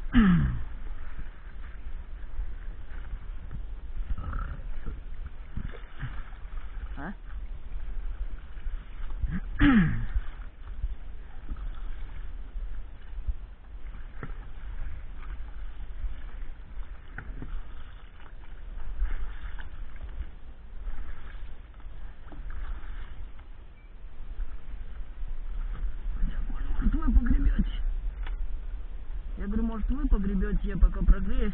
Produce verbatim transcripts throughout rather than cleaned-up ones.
А? Может, вы погребете? Я говорю, может, вы погребете, я пока прогреюсь.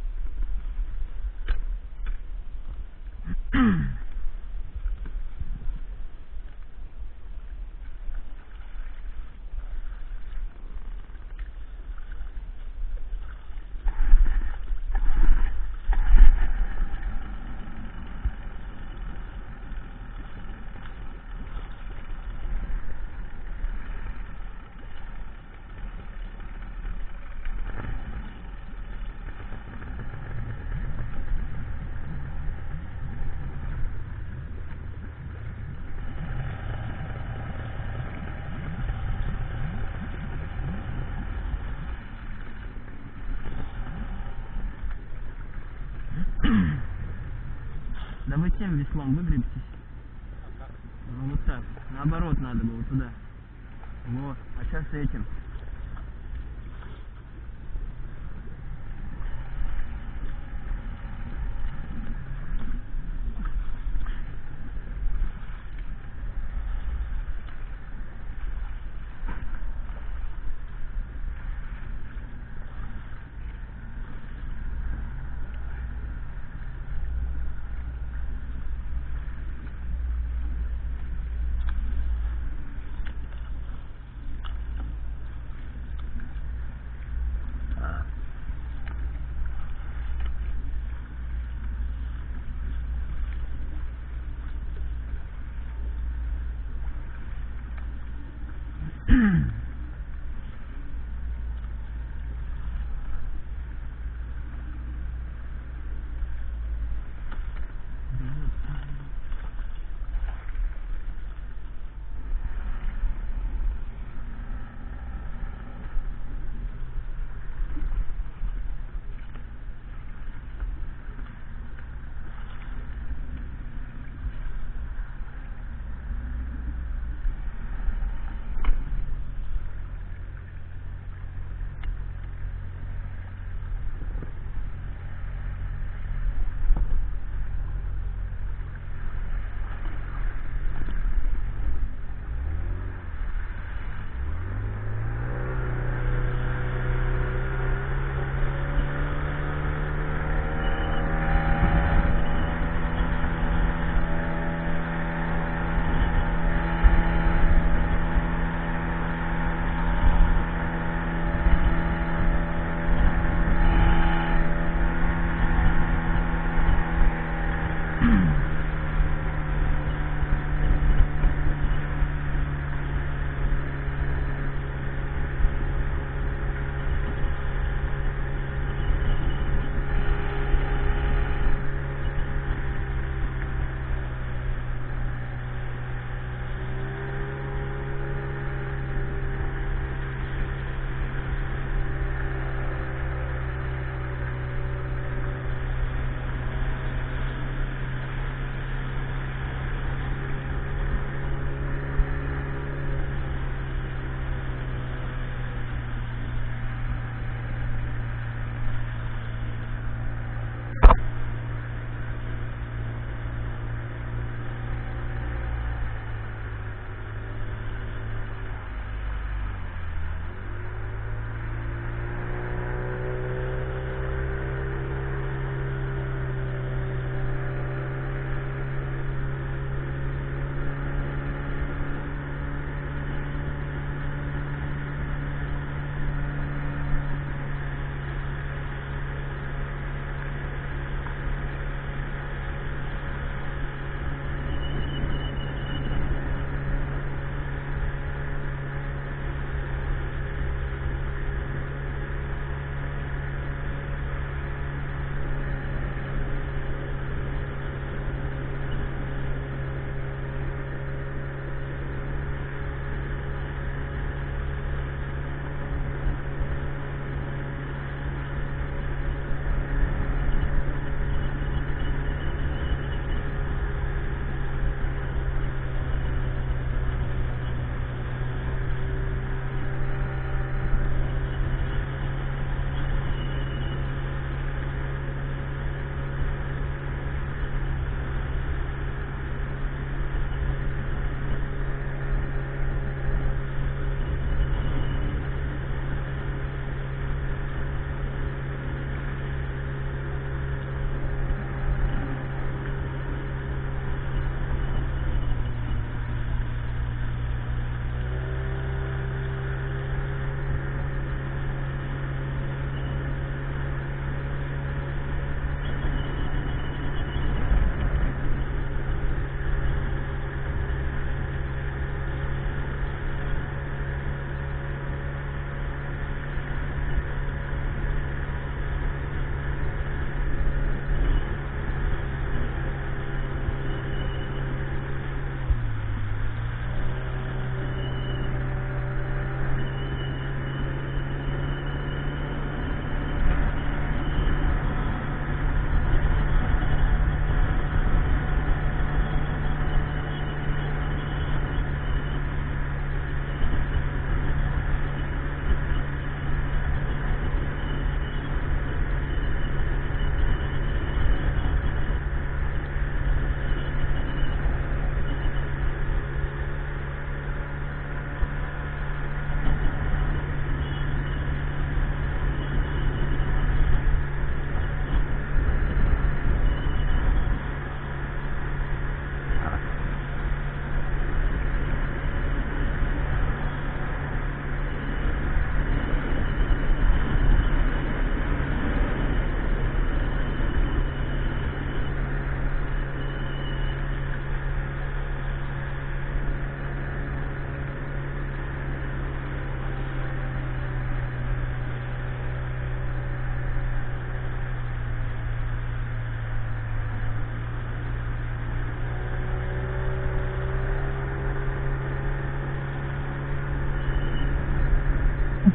Да вы тем веслом выгребтесь. Ну вот так. Наоборот надо было туда. Вот. А сейчас этим.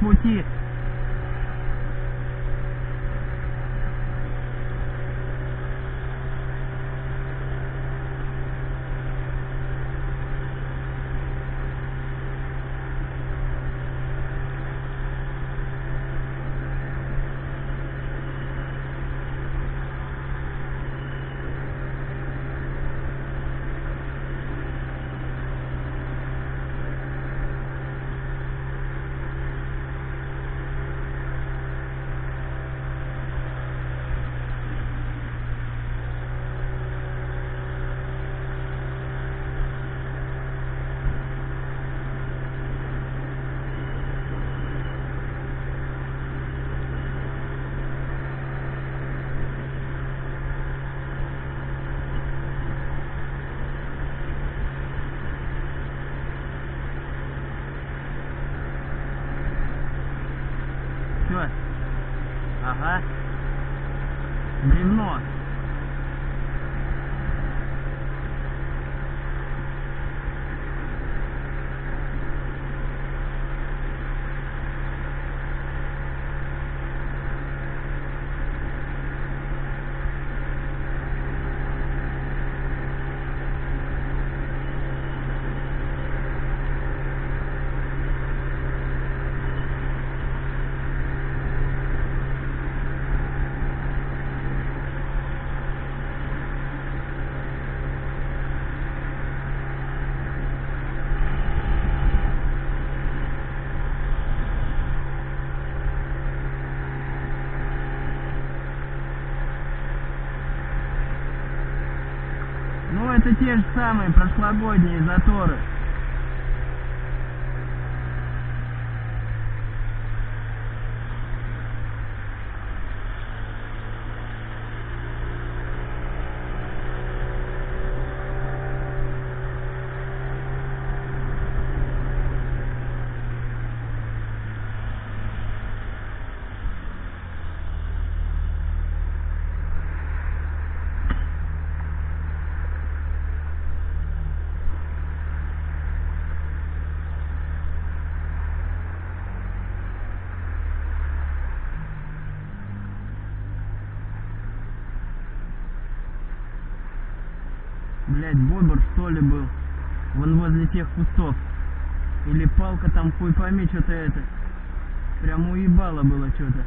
пути. Все. Ага. Бревно. Ну, это те же самые прошлогодние заторы. Блять, бобр что ли был? Вон возле тех кустов. Или палка там, хуй пойми, что-то это. Прям уебало было что-то.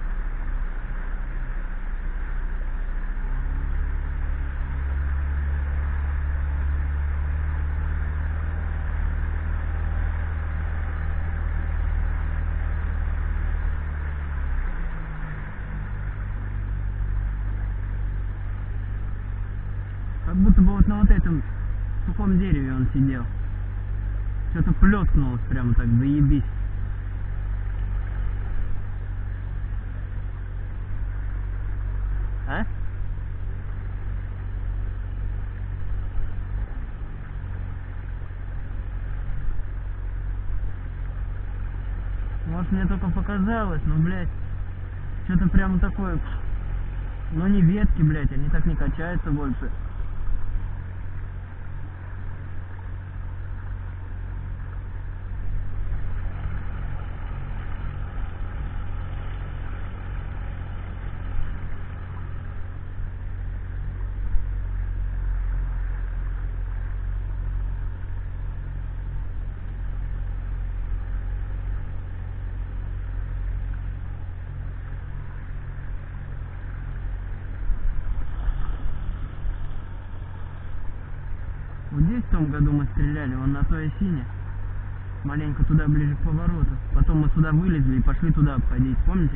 Как будто бы вот на вот этом сухом дереве он сидел. Что-то плескнулось прямо так, заебись. А? Может, мне только показалось, но, блядь, что-то прямо такое. Но не ветки, блядь, они так не качаются больше. Вот здесь в том году мы стреляли, вон на той осине, маленько туда ближе к повороту. Потом мы сюда вылезли и пошли туда обходить, помните?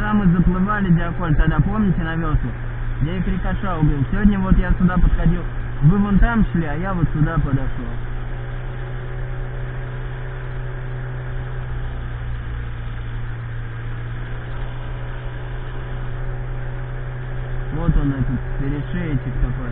Когда мы заплывали, Диаколь, тогда помните на веслах? Я и крикоша убил. Сегодня вот я сюда подходил. Вы вон там шли, а я вот сюда подошел. Вот он, этот перешеечек такой.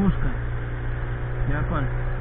избушка. Яколь.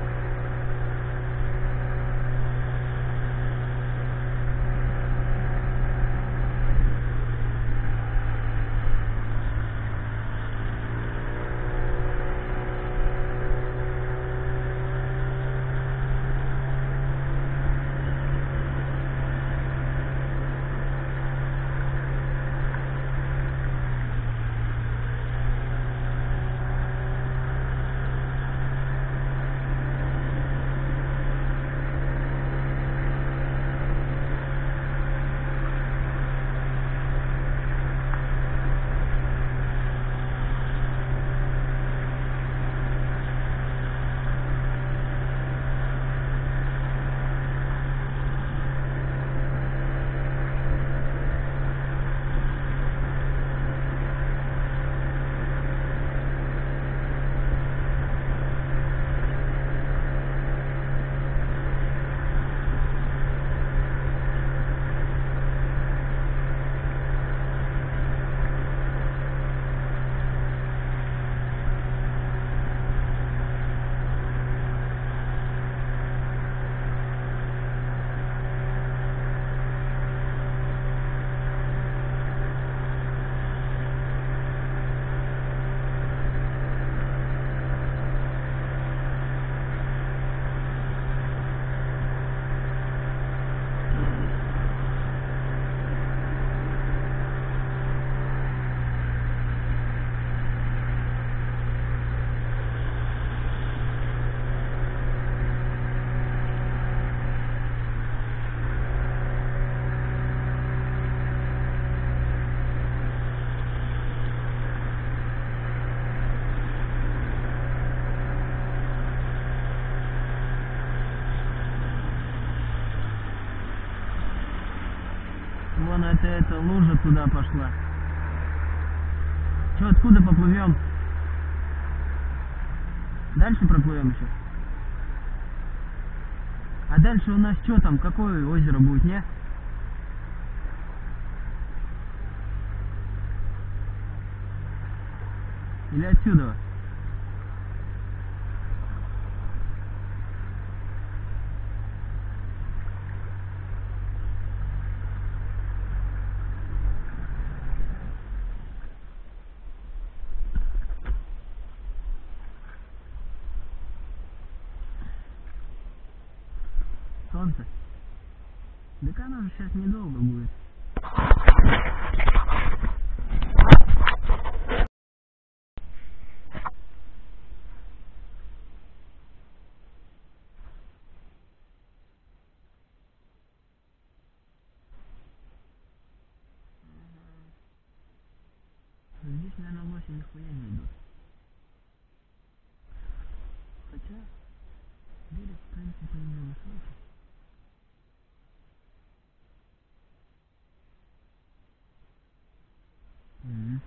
Вон это, это лужа туда пошла. Че, откуда поплывем? Дальше проплывем еще. А дальше у нас что там? Какое озеро будет, не? Или отсюда? Солнце? Так оно же сейчас недолго будет. Здесь, наверное, лоси нихуя не идут. Хотя берег, в принципе, не высокий. Mm-hmm.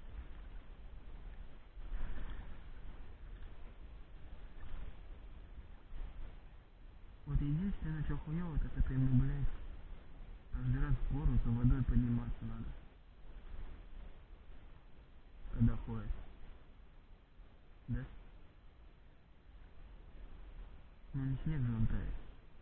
Вот единственное, что хуёво, так это ему, блядь, каждый раз в гору за водой подниматься надо. Когда ходит. Да? Ну не снег же он тает.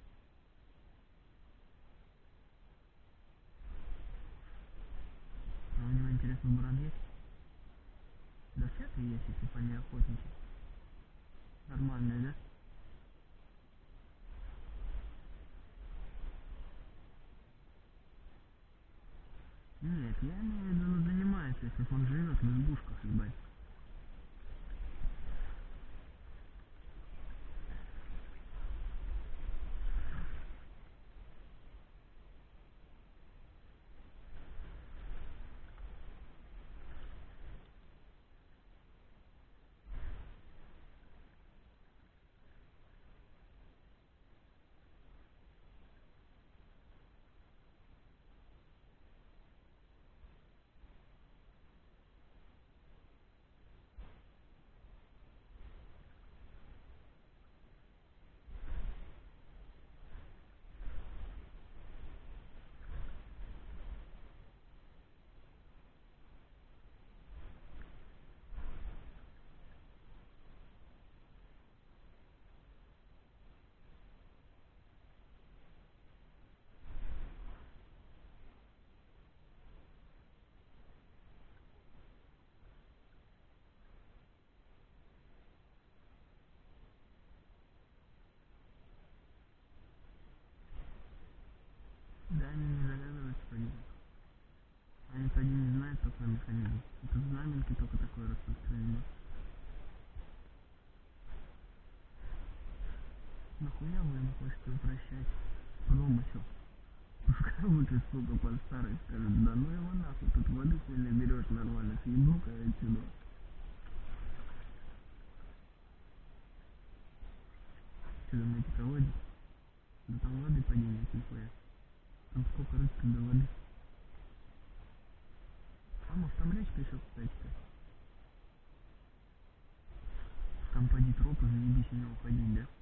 А у него, интересно, буран есть? Да всякое есть, если по ней охотничать. Нормальные, да? Нет, я имею в виду, ну, занимается, если он живет в избушках, ебать. Да, они не загадываются по ним. Они по ним не знают такой механизм. Это в знаменке только такое распространено. Нахуя вы ему хочете упрощать промысел? Пускай лучше, сука, под старый скажет, да ну его нахуй, тут воды хуй наберешь нормально, съебу-ка я отсюда. Что думаете, колодец? Да там воды поднимет нихуя. Там сколько рыбки до воды. А может там речка еще, кстати-то? Там поди тропы, заебись не уходить, да?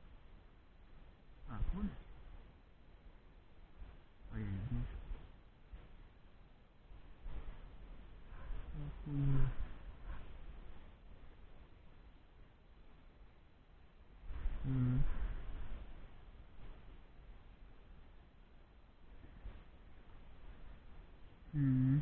А, Коля? А я не знаю. Охуенно. Ммм. Ммм.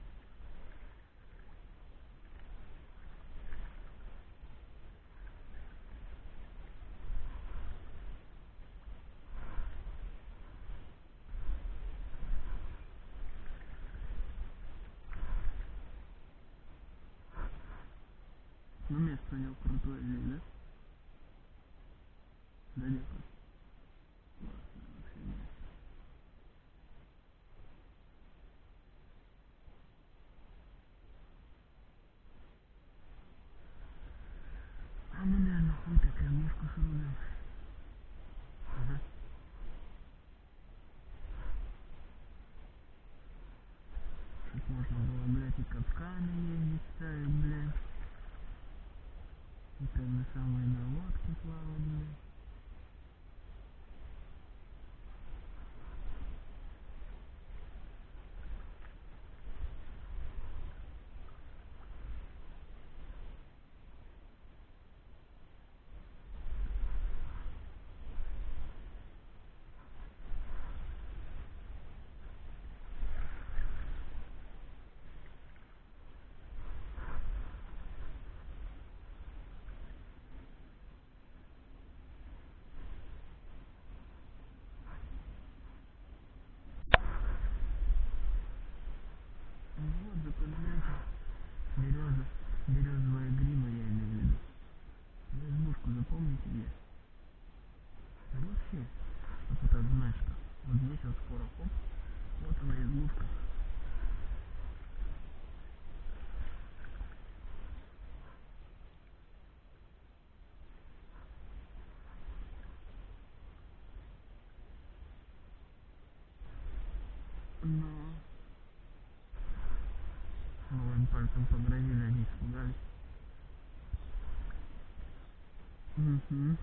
Ну место у него крутое здесь, да? Да нет. Классно вообще место. А ну наверное хуй так избушку срубим. Ага. Чтоб можно было, блядь, и капканы ездить ставить, блядь. И так же самое на лодке плавать, блядь. Ну вот, запоминайте. Береза. Березовая грива, я имею в виду. Вы избушку запомните где? Да вообще. Вот это знать, что вот здесь вот скоро, хоп, вот она избушка. Но... Мы им пальцем погрозили, они испугались. Угу.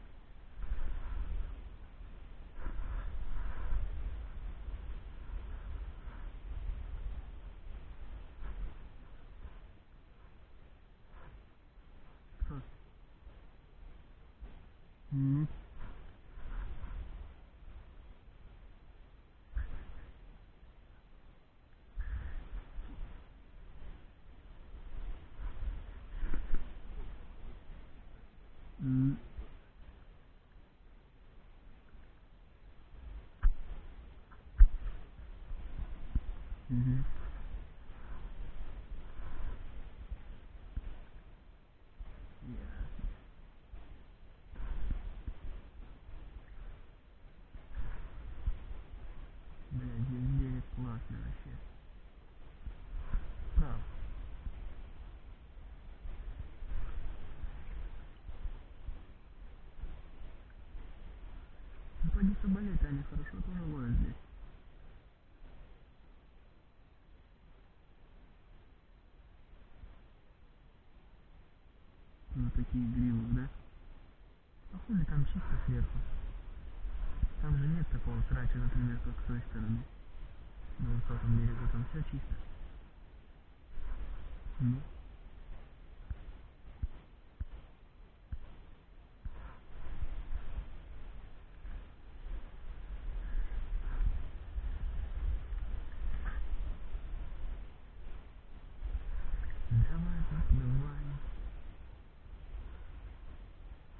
Кто? Угу. Угу. Угу. Ясно. Бля, здесь берег классный вообще. Прав. Ну пойди соболеть, они хорошо тоже ловят здесь. Ну такие гривы, да? А хули там чисто сверху? Там же нет такого срача, например, как с той стороны. На высоком берегу там все чисто. Ну. Давай подплывай.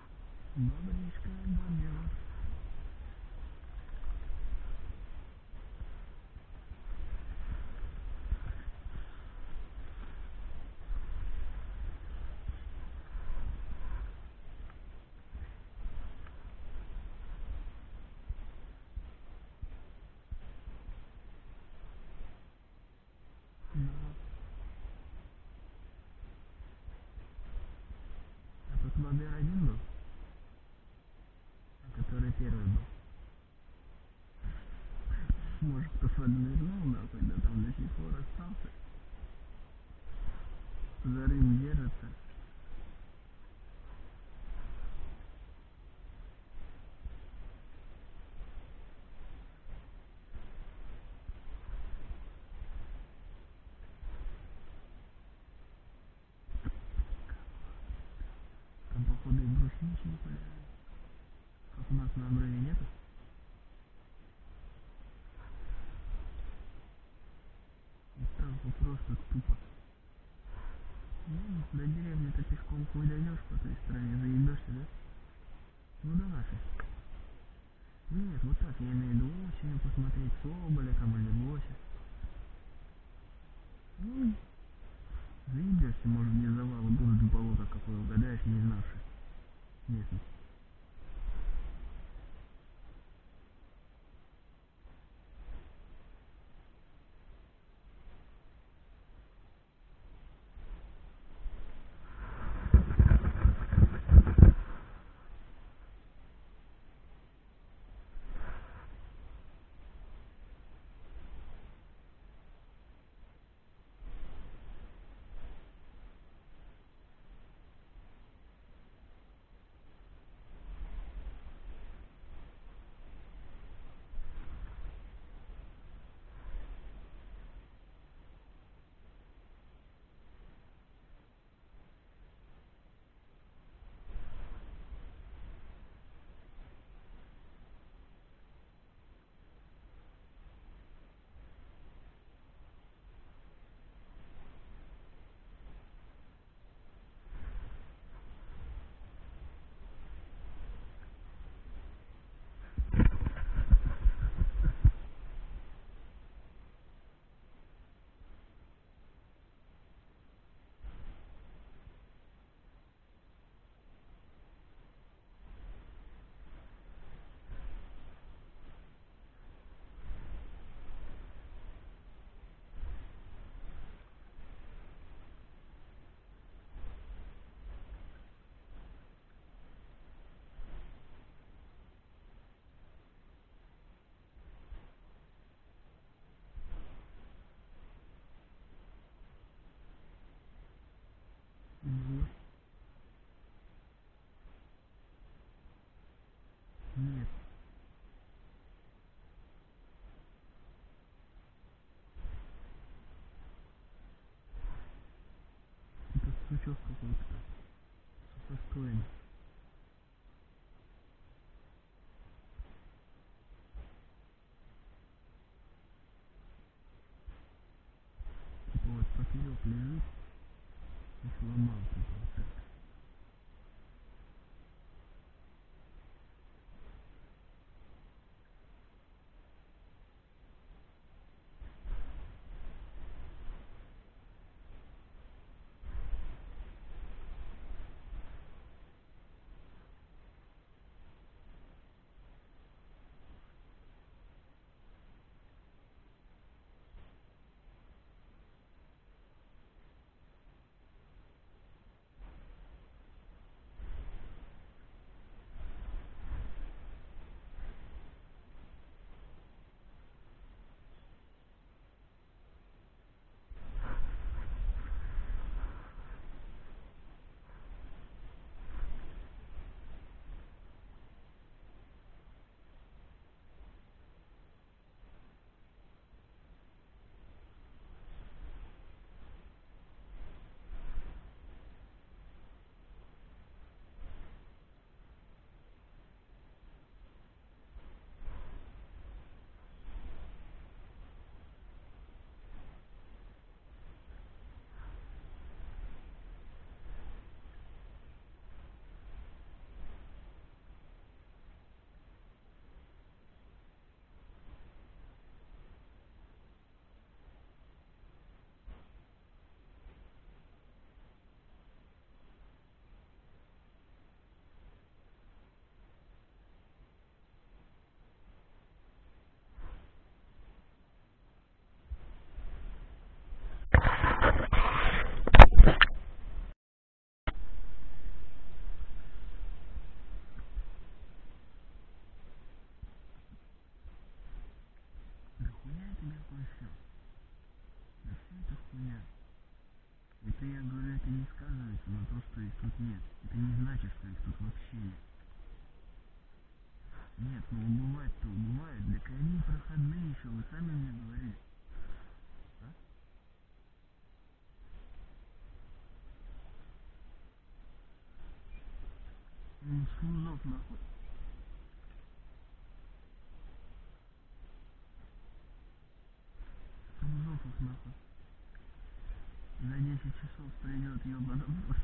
Бабричка бобер. эр один был? А который первый был? Может, кто поднырнул, нахуй, да там до сих пор остался. За Рим держится. Там, походу, и брусничный поляны. Как у нас на обрыве нету? И там просто тупо. Ну, до деревни-то пешком хуй дойдешь, по той стороне заебешься, да? Ну, до нашей. Нет, вот так, я имею в виду осенью посмотреть, соболя там или лося. Ну, заебешься, может, где завалы будут, болото какое угадаешь, не знавший местность. Ну, нет, это сучок какой-то, сухостоин. Типа вот поперек лежит и сломал, типа вот так. Это я говорю, это не сказывается на то, что их тут нет. Это не значит, что их тут вообще нет. Нет, ну убывать-то убывает. Так они проходные еще, вы сами мне говорили. А? Ну, с вузов нахуй. С вузов их нахуй. За десять часов придет ёбаный босс.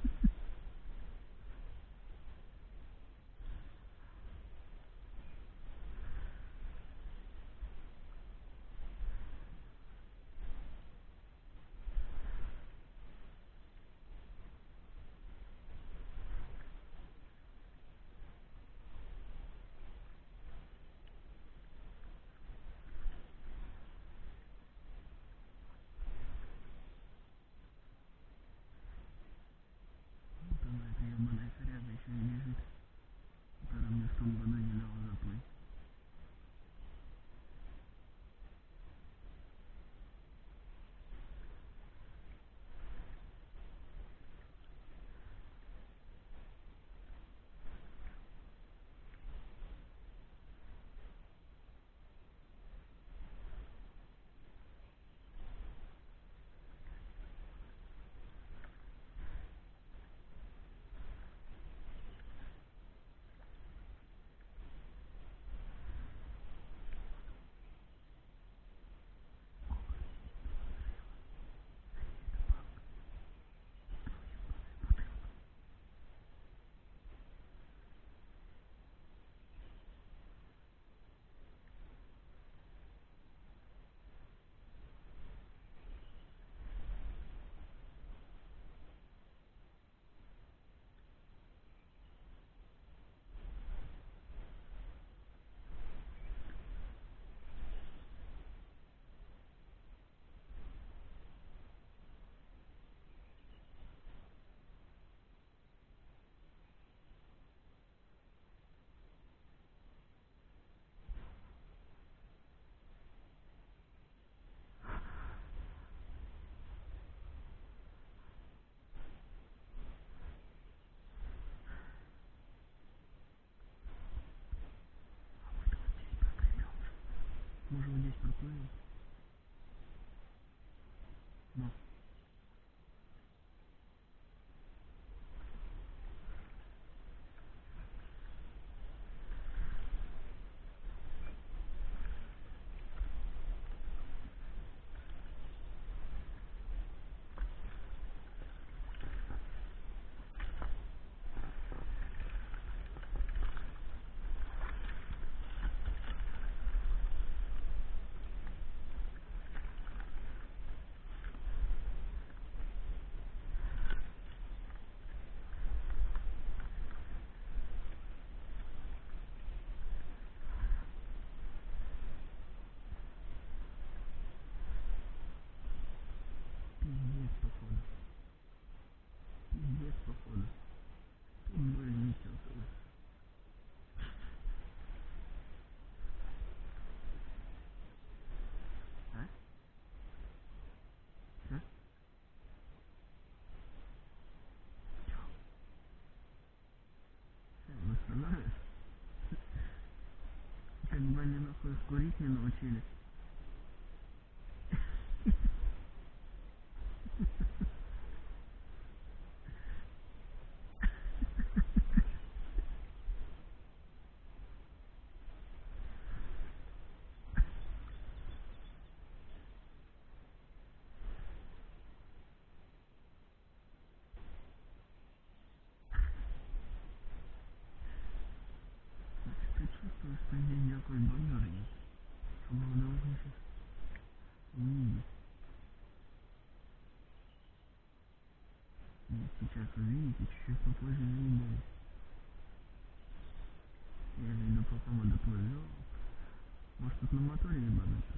Вот она, эта ёбаная коряга еще и лежит, которая мне в том году не дала заплыть. Может, вот здесь проплывем? Ну. Пиздец, походу. Пиздец, походу. Тут бы висел. А? А? Восстановишь? Как бы они нахуй курить не научились. Ты чувствуешь, что здесь никакой бомбер есть? Чтобы вы должны сейчас увидеть. Нет, сейчас увидите, чуть-чуть попозже заебали. Я же иду пока мы доплывем. Может тут на моторе ебануться?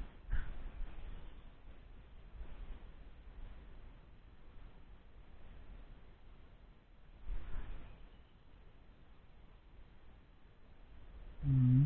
Мгм.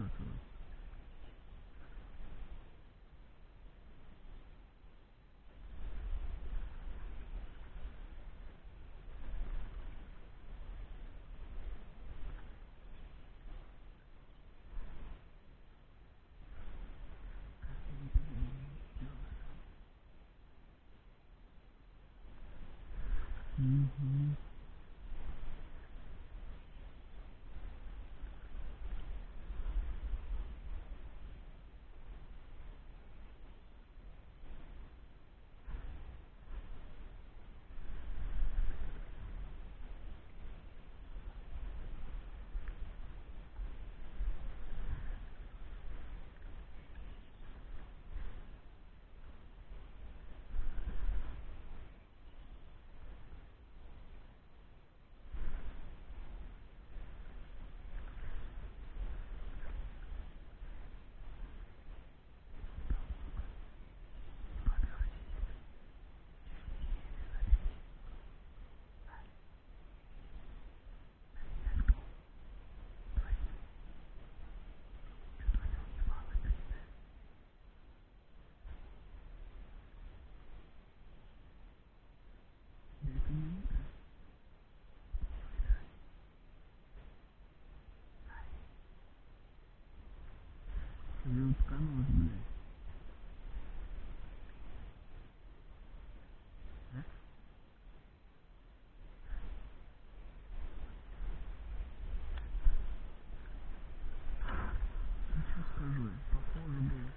выбрасывать. Угу. Я уткнулась, блядь. А? Ну что скажу я? Похоже было.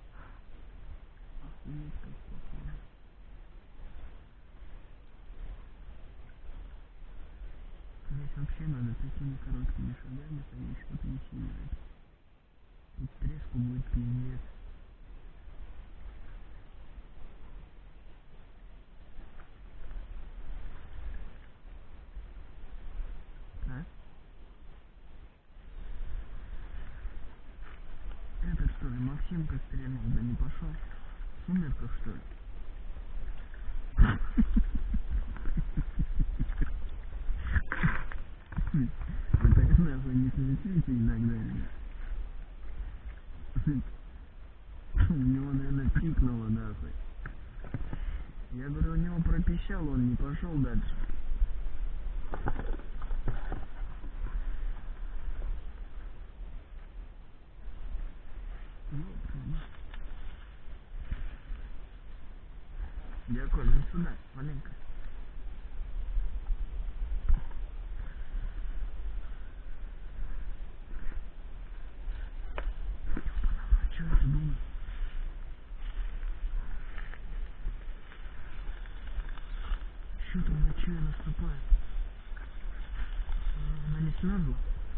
Охуеть как похоже. Здесь вообще надо такими короткими шагами ходить, что-то не сильно. Тут треску будет пиздец. А? Это что ли, Максимка стрельнул, да не пошел? В сумерках что ли? Вы так нахуй не смешите иногда, ребят. У него, наверное, пикнуло нахуй. Я говорю, у него пропищал, он не пошел дальше. Дякую, ну сюда, маленько. Что ты думаешь? Что-то на чья наступает? Она не смерзла?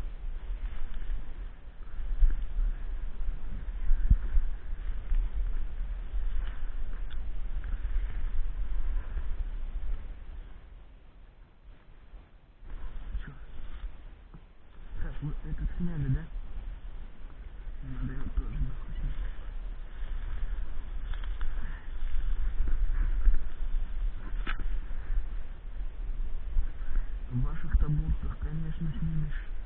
Что? Так, вот этот сняли, да? Надо его тоже нахуй снять. В ваших табурках, конечно, снимешь.